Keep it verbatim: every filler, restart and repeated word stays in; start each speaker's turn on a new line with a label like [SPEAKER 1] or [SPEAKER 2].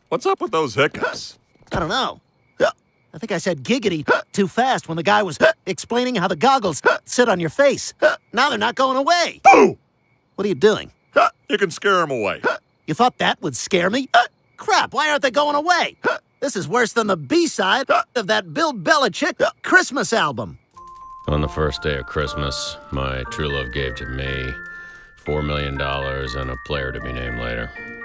[SPEAKER 1] What's up with those hiccups?
[SPEAKER 2] I don't know. I think I said giggity too fast when the guy was explaining how the goggles sit on your face. Now they're not going away.
[SPEAKER 1] Boo!
[SPEAKER 2] What are you doing?
[SPEAKER 1] You can scare them away.
[SPEAKER 2] You thought that would scare me? Crap, why aren't they going away? This is worse than the B-side of that Bill Belichick Christmas album.
[SPEAKER 3] On the first day of Christmas, my true love gave to me four million dollars and a player to be named later.